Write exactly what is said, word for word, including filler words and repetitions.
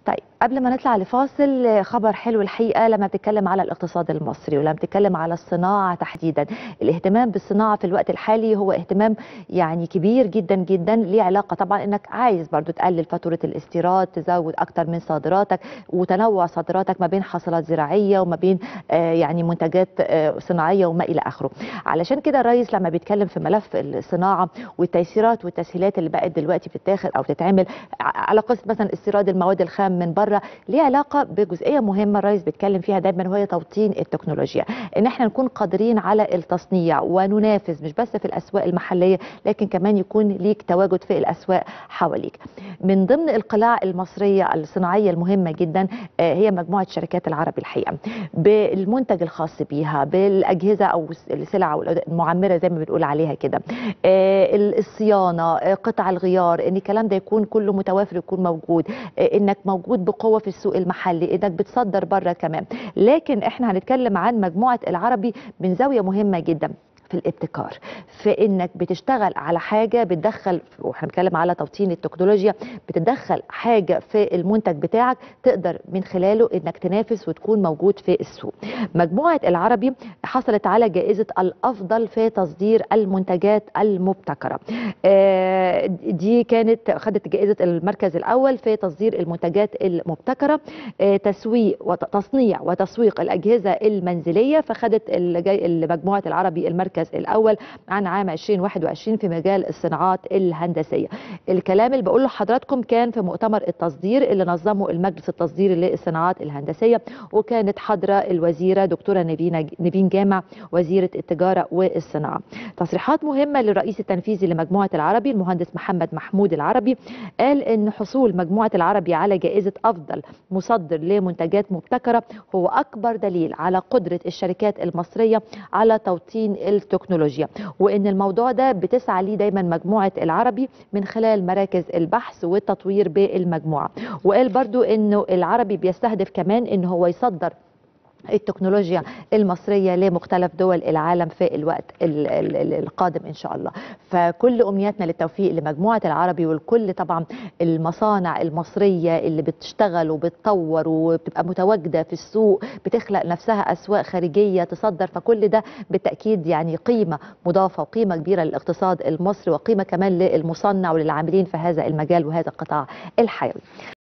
طيب قبل ما نطلع لفاصل، خبر حلو الحقيقة لما بتتكلم على الاقتصاد المصري ولما بتتكلم على الصناعة تحديدا. الاهتمام بالصناعة في الوقت الحالي هو اهتمام يعني كبير جدا جدا، ليه علاقة طبعا انك عايز برضو تقلل فاتورة الاستيراد، تزود اكتر من صادراتك وتنوع صادراتك ما بين حاصلات زراعية وما بين آه يعني منتجات آه صناعية وما الى اخره. علشان كده الرئيس لما بيتكلم في ملف الصناعة والتيسيرات والتسهيلات اللي بقت دلوقتي بتتاخد او تتعمل على قصة مثلا استيراد المواد الخام من بره، ليه علاقه بجزئيه مهمه الرئيس بيتكلم فيها دايما، وهي توطين التكنولوجيا. ان احنا نكون قادرين على التصنيع وننافس مش بس في الاسواق المحليه، لكن كمان يكون ليك تواجد في الاسواق حواليك. من ضمن القلاع المصريه الصناعيه المهمه جدا هي مجموعه شركات العربي الحقيقه، بالمنتج الخاص بيها، بالاجهزه او السلع او المعمره زي ما بنقول عليها كده، الصيانه، قطع الغيار، ان الكلام ده يكون كله متوافر يكون موجود، انك موجود بقوه في السوق المحلي، انك بتصدر بره كمان. لكن احنا هنتكلم عن مجموعه العربي من زاويه مهمه جدا في الابتكار، في انك بتشتغل على حاجه بتدخل، وهنتكلم على توطين التكنولوجيا، بتدخل حاجه في المنتج بتاعك تقدر من خلاله انك تنافس وتكون موجود في السوق. مجموعه العربي حصلت على جائزه الافضل في تصدير المنتجات المبتكره. دي كانت خدت جائزه المركز الاول في تصدير المنتجات المبتكره، تسويق وتصنيع وتسويق الاجهزه المنزليه، فخدت مجموعه العربي المركز الاول عن عام ألفين وواحد وعشرين في مجال الصناعات الهندسيه. الكلام اللي بقوله لحضراتكم كان في مؤتمر التصدير اللي نظمه المجلس التصديري للصناعات الهندسيه، وكانت حاضره الوزيره دكتوره نيفين نيفين جامع وزيره التجاره والصناعه. تصريحات مهمه للرئيس التنفيذي لمجموعه العربي المهندس محمد محمود العربي، قال ان حصول مجموعه العربي على جائزه افضل مصدر لمنتجات مبتكره هو اكبر دليل على قدره الشركات المصريه على توطين التكنولوجيا، وان الموضوع ده بتسعى ليه دايما مجموعه العربي من خلال مراكز البحث والتطوير بالمجموعه. وقال برضو انه العربي بيستهدف كمان ان هو يصدر التكنولوجيا المصرية لمختلف دول العالم في الوقت القادم إن شاء الله. فكل أمنياتنا للتوفيق لمجموعة العربي، والكل طبعا المصانع المصرية اللي بتشتغل وبتطور وبتبقى متواجدة في السوق، بتخلق نفسها أسواق خارجية تصدر، فكل ده بالتأكيد يعني قيمة مضافة وقيمة كبيرة للاقتصاد المصري، وقيمة كمان للمصنع وللعاملين في هذا المجال وهذا القطاع الحيوي.